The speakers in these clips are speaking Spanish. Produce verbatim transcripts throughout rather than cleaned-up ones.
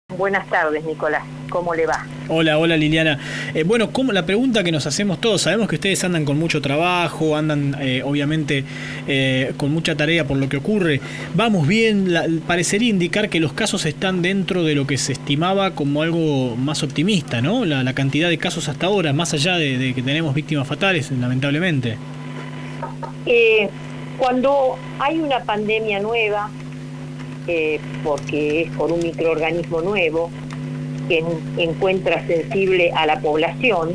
Buenas tardes, Nicolás. ¿Cómo le va? Hola, hola Liliana. Eh, bueno, ¿cómo, la pregunta que nos hacemos todos, sabemos que ustedes andan con mucho trabajo, andan eh, obviamente eh, con mucha tarea por lo que ocurre. Vamos bien, la, parecería indicar que los casos están dentro de lo que se estimaba como algo más optimista, ¿no? La, la cantidad de casos hasta ahora, más allá de, de que tenemos víctimas fatales, lamentablemente. Eh, cuando hay una pandemia nueva, eh, porque es por un microorganismo nuevo, que en, encuentra sensible a la población,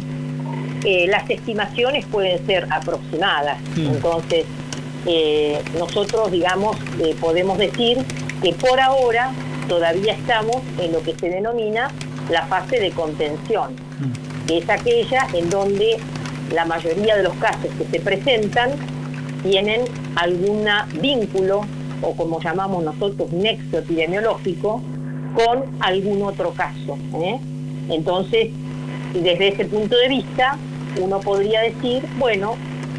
eh, las estimaciones pueden ser aproximadas. Mm. Entonces, eh, nosotros, digamos, eh, podemos decir que por ahora todavía estamos en lo que se denomina la fase de contención, mm. que es aquella en donde la mayoría de los casos que se presentan tienen algún vínculo, o como llamamos nosotros, nexo epidemiológico, con algún otro caso, ¿eh? Entonces, desde ese punto de vista, uno podría decir, bueno,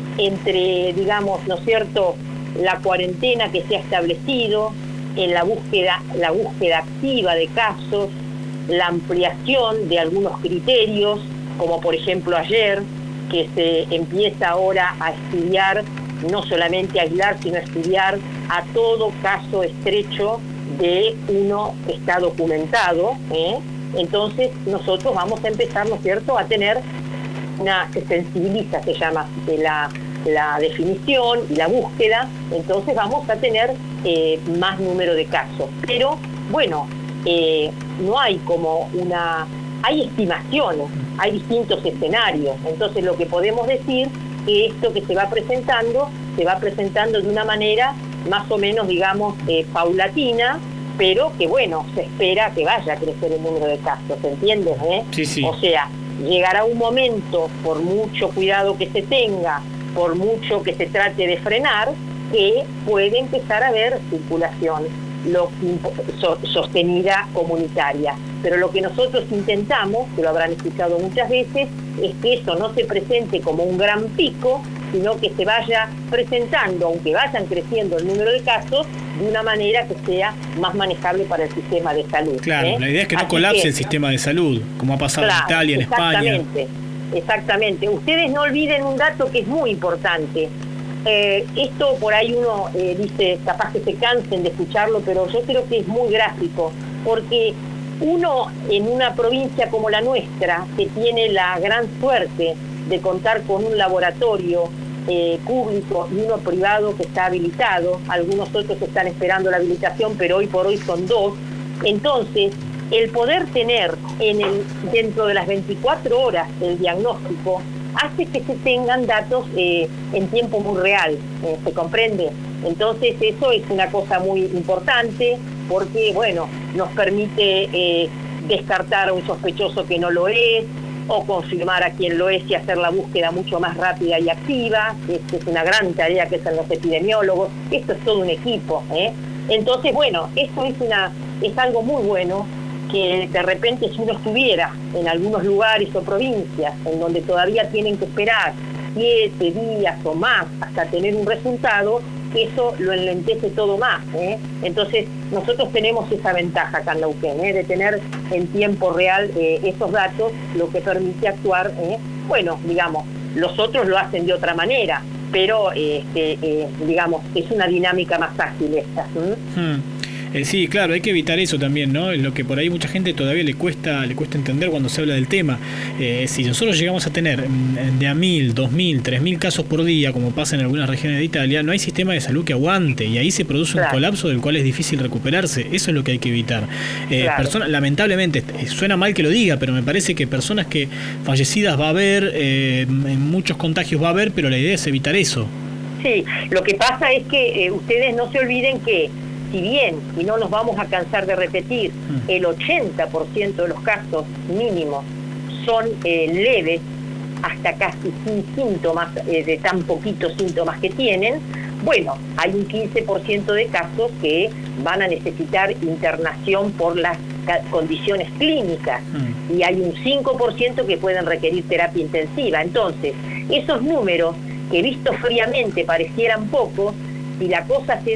entre, digamos, ¿no es cierto?, la cuarentena que se ha establecido, en la búsqueda, la búsqueda activa de casos, la ampliación de algunos criterios, como por ejemplo ayer, que se empieza ahora a estudiar, no solamente a aislar, sino a estudiar a todo caso estrecho de uno que está documentado, ¿eh? Entonces nosotros vamos a empezar, ¿no es cierto?, a tener una, se sensibiliza, se llama, de la, la definición y la búsqueda, entonces vamos a tener eh, más número de casos. Pero, bueno, eh, no hay como una, hay estimaciones, hay distintos escenarios, entonces lo que podemos decir que esto que se va presentando, se va presentando de una manera más o menos, digamos, eh, paulatina, pero que, bueno, se espera que vaya a crecer el número de casos, ¿entiendes? Eh? Sí, sí. O sea, llegará un momento, por mucho cuidado que se tenga, por mucho que se trate de frenar, que puede empezar a haber circulación lo, so, sostenida comunitaria. Pero lo que nosotros intentamos, que lo habrán escuchado muchas veces, es que eso no se presente como un gran pico, sino que se vaya presentando, aunque vayan creciendo el número de casos, de una manera que sea más manejable para el sistema de salud. Claro, ¿eh? la idea es que no Así colapse que, el sistema de salud, como ha pasado claro, en Italia, en exactamente, España. Exactamente. Ustedes no olviden un dato que es muy importante. Eh, esto por ahí uno eh, dice, capaz que se cansen de escucharlo, pero yo creo que es muy gráfico, porque uno en una provincia como la nuestra, que tiene la gran suerte de contar con un laboratorio eh, público y uno privado que está habilitado, algunos otros están esperando la habilitación, pero hoy por hoy son dos, entonces el poder tener en el, dentro de las veinticuatro horas el diagnóstico hace que se tengan datos eh, en tiempo muy real, eh, ¿se comprende? Entonces eso es una cosa muy importante porque, bueno, nos permite eh, descartar a un sospechoso que no lo es, o confirmar a quien lo es y hacer la búsqueda mucho más rápida y activa, que es una gran tarea que hacen los epidemiólogos. Esto es todo un equipo, ¿eh? Entonces, bueno, esto es, una, es algo muy bueno, que de repente si uno estuviera en algunos lugares o provincias en donde todavía tienen que esperar siete días o más hasta tener un resultado, eso lo enlentece todo más, ¿eh? Entonces nosotros tenemos esa ventaja acá en Neuquén, ¿eh? de tener en tiempo real eh, esos datos, lo que permite actuar, ¿eh? Bueno, digamos, los otros lo hacen de otra manera, pero eh, eh, digamos, es una dinámica más ágil esta. ¿Mm? Hmm. Eh, sí, claro, hay que evitar eso también, ¿no? Es lo que por ahí mucha gente todavía le cuesta le cuesta entender cuando se habla del tema. Eh, si nosotros llegamos a tener de a mil, dos mil, tres mil casos por día, como pasa en algunas regiones de Italia, no hay sistema de salud que aguante y ahí se produce un claro. colapso del cual es difícil recuperarse. Eso es lo que hay que evitar. Eh, claro. personas, lamentablemente, suena mal que lo diga, pero me parece que personas que fallecidas va a haber, eh, en muchos contagios va a haber, pero la idea es evitar eso. Sí, lo que pasa es que eh, ustedes no se olviden que si bien, y no nos vamos a cansar de repetir, el ochenta por ciento de los casos mínimos son eh, leves, hasta casi sin síntomas, eh, de tan poquitos síntomas que tienen, bueno, hay un quince por ciento de casos que van a necesitar internación por las condiciones clínicas, mm. y hay un cinco por ciento que pueden requerir terapia intensiva. Entonces, esos números que vistos fríamente parecieran pocos, si la cosa se da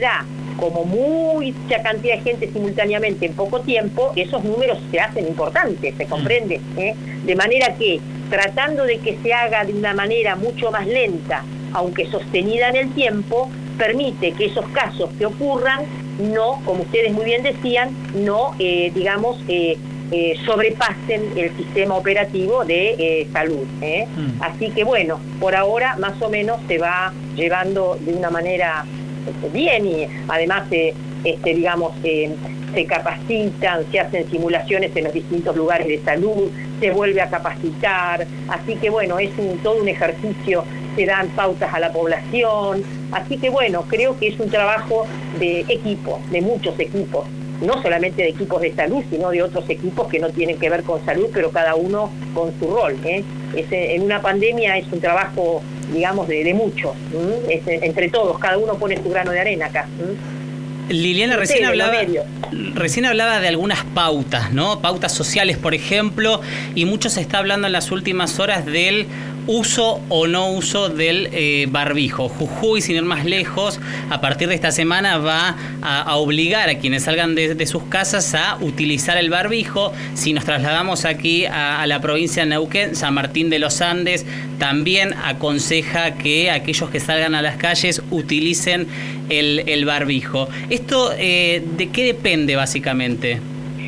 como mucha cantidad de gente simultáneamente en poco tiempo, esos números se hacen importantes, ¿se comprende? ¿Eh? De manera que, tratando de que se haga de una manera mucho más lenta, aunque sostenida en el tiempo, permite que esos casos que ocurran no, como ustedes muy bien decían, no, eh, digamos, eh, eh, sobrepasen el sistema operativo de eh, salud. ¿eh? Mm. Así que bueno, por ahora más o menos se va llevando de una manera bien y además, eh, este, digamos, eh, se capacitan, se hacen simulaciones en los distintos lugares de salud, se vuelve a capacitar, así que bueno, es un, todo un ejercicio, se dan pautas a la población, así que bueno, creo que es un trabajo de equipo, de muchos equipos, no solamente de equipos de salud, sino de otros equipos que no tienen que ver con salud, pero cada uno con su rol. ¿eh? Es, en una pandemia es un trabajo, digamos, de, de muchos, es, entre todos, cada uno pone su grano de arena acá. ¿m? Liliana, recién hablaba, recién hablaba de algunas pautas, ¿no? Pautas sociales, por ejemplo, y mucho se está hablando en las últimas horas del uso o no uso del eh, barbijo. Jujuy, sin ir más lejos, a partir de esta semana va a, a obligar a quienes salgan de, de sus casas a utilizar el barbijo. Si nos trasladamos aquí a, a la provincia de Neuquén, San Martín de los Andes también aconseja que aquellos que salgan a las calles utilicen el, el barbijo. ¿Esto eh, de qué depende básicamente?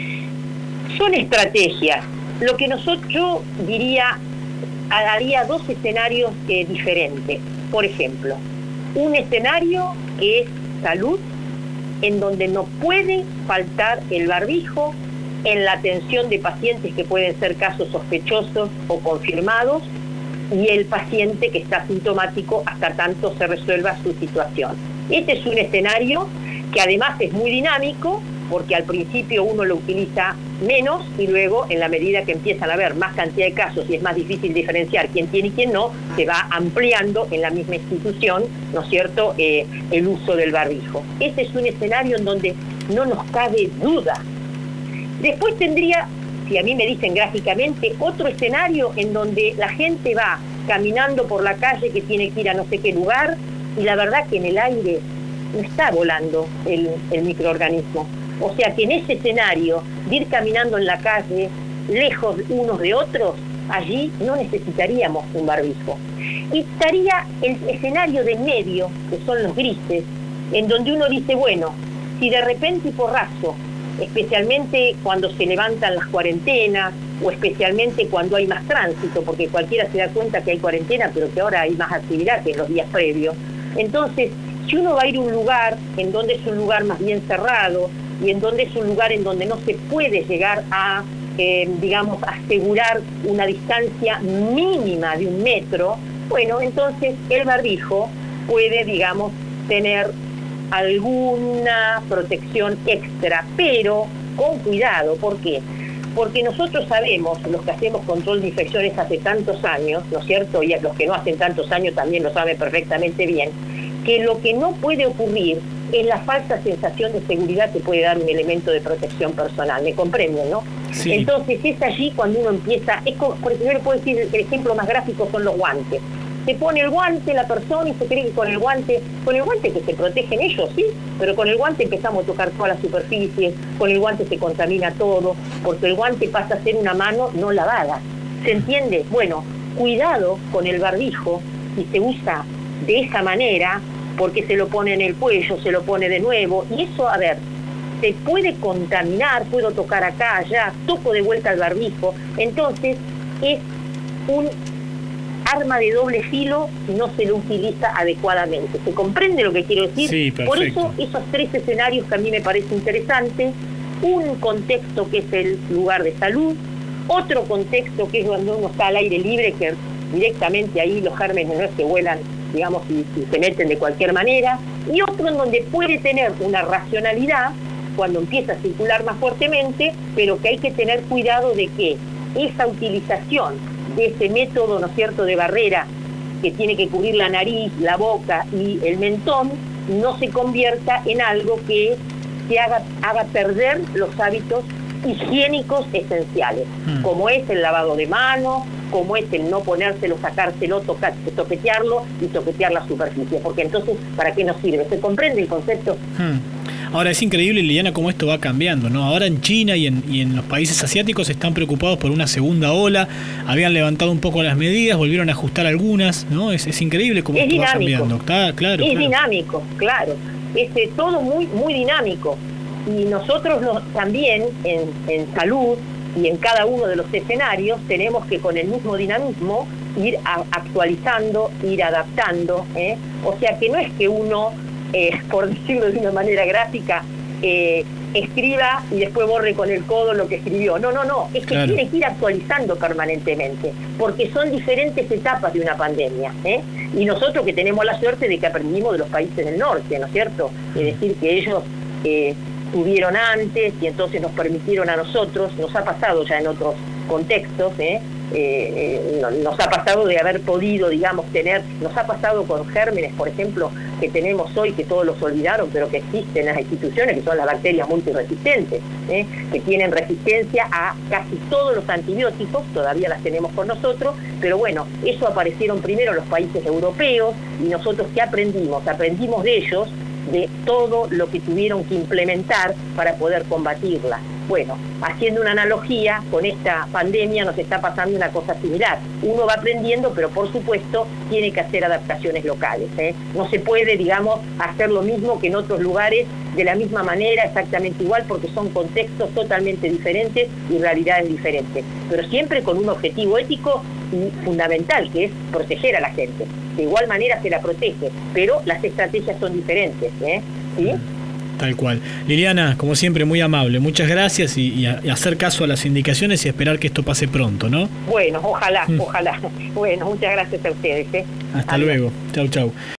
Son estrategias. Lo que nosotros, yo diría, haría dos escenarios eh, diferentes. Por ejemplo, un escenario que es salud, en donde no puede faltar el barbijo en la atención de pacientes que pueden ser casos sospechosos o confirmados, y el paciente que está sintomático hasta tanto se resuelva su situación. Este es un escenario que además es muy dinámico, porque al principio uno lo utiliza menos y luego, en la medida que empiezan a haber más cantidad de casos y es más difícil diferenciar quién tiene y quién no, se va ampliando en la misma institución, ¿no es cierto?, eh, el uso del barbijo. Este es un escenario en donde no nos cabe duda. Después tendría, si a mí me dicen gráficamente, otro escenario en donde la gente va caminando por la calle que tiene que ir a no sé qué lugar y la verdad que en el aire no está volando el, el microorganismo. O sea que en ese escenario de ir caminando en la calle, lejos unos de otros, allí no necesitaríamos un barbijo. Y estaría el escenario del medio, que son los grises, en donde uno dice, bueno, si de repente y porrazo, especialmente cuando se levantan las cuarentenas, o especialmente cuando hay más tránsito, porque cualquiera se da cuenta que hay cuarentena, pero que ahora hay más actividad que en los días previos. Entonces, si uno va a ir a un lugar en donde es un lugar más bien cerrado, y en donde es un lugar en donde no se puede llegar a, eh, digamos, asegurar una distancia mínima de un metro, bueno, entonces el barbijo puede, digamos, tener alguna protección extra, pero con cuidado. ¿Por qué? Porque nosotros sabemos, los que hacemos control de infecciones hace tantos años, ¿no es cierto?, y los que no hacen tantos años también lo saben perfectamente bien, que lo que no puede ocurrir es la falsa sensación de seguridad que puede dar un elemento de protección personal. ¿Me comprenden, no? Sí. Entonces es allí cuando uno empieza, es como, por ejemplo, puedo decir, el ejemplo más gráfico son los guantes. Se pone el guante la persona y se cree que con el guante, con el guante que se protegen ellos, sí, pero con el guante empezamos a tocar todas las superficies, con el guante se contamina todo, porque el guante pasa a ser una mano no lavada. ¿Se entiende? Bueno, cuidado con el barbijo si se usa de esa manera, porque se lo pone en el cuello, se lo pone de nuevo, y eso, a ver, se puede contaminar, puedo tocar acá, allá, toco de vuelta el barbijo, entonces es un arma de doble filo si no se lo utiliza adecuadamente. ¿Se comprende lo que quiero decir? Sí, perfecto. Por eso esos tres escenarios que a mí me parece interesante, un contexto que es el lugar de salud, otro contexto que es cuando uno está al aire libre, que directamente ahí los gérmenes no es que vuelan, digamos, y, y se meten de cualquier manera, y otro en donde puede tener una racionalidad cuando empieza a circular más fuertemente, pero que hay que tener cuidado de que esa utilización de ese método, ¿no es cierto?, de barrera que tiene que cubrir la nariz, la boca y el mentón, no se convierta en algo que se haga, haga perder los hábitos higiénicos esenciales, mm. como es el lavado de manos, como es el no ponérselo, sacárselo, tocar, toquetearlo y toquetear la superficie, porque entonces, ¿para qué nos sirve? ¿Se comprende el concepto? Hmm. Ahora, es increíble, Liliana, cómo esto va cambiando, ¿no? Ahora en China y en, y en los países asiáticos están preocupados por una segunda ola, habían levantado un poco las medidas, volvieron a ajustar algunas, ¿no? Es, es increíble cómo es esto dinámico. va cambiando. Está, claro, es claro. dinámico, claro. Es eh, todo muy, muy dinámico. Y nosotros nos, también en, en salud y en cada uno de los escenarios tenemos que con el mismo dinamismo ir a, actualizando, ir adaptando, ¿eh? O sea que no es que uno, eh, por decirlo de una manera gráfica, eh, escriba y después borre con el codo lo que escribió. No, no, no, es que claro. tiene que ir actualizando permanentemente, porque son diferentes etapas de una pandemia, ¿eh? Y nosotros que tenemos la suerte de que aprendimos de los países del norte, ¿no es cierto? Es decir, que ellos eh, tuvieron antes y entonces nos permitieron a nosotros, nos ha pasado ya en otros contextos, ¿eh? Eh, eh, nos ha pasado de haber podido, digamos, tener, nos ha pasado con gérmenes, por ejemplo, que tenemos hoy, que todos los olvidaron, pero que existen en las instituciones, que son las bacterias multiresistentes, ¿eh? Que tienen resistencia a casi todos los antibióticos, todavía las tenemos con nosotros, pero bueno, eso aparecieron primero los países europeos, y nosotros ¿qué aprendimos? Aprendimos de ellos, de todo lo que tuvieron que implementar para poder combatirla. Bueno, haciendo una analogía, con esta pandemia nos está pasando una cosa similar. Uno va aprendiendo, pero por supuesto tiene que hacer adaptaciones locales, ¿eh? No se puede, digamos, hacer lo mismo que en otros lugares de la misma manera, exactamente igual, porque son contextos totalmente diferentes y realidades diferentes. Pero siempre con un objetivo ético y fundamental, que es proteger a la gente. De igual manera se la protege, pero las estrategias son diferentes, ¿eh? ¿Sí? Tal cual. Liliana, como siempre, muy amable. Muchas gracias y, y, a, y hacer caso a las indicaciones y esperar que esto pase pronto, ¿no? Bueno, ojalá, Mm. ojalá. Bueno, muchas gracias a ustedes, ¿eh? Hasta Adiós. luego. Chau, chau.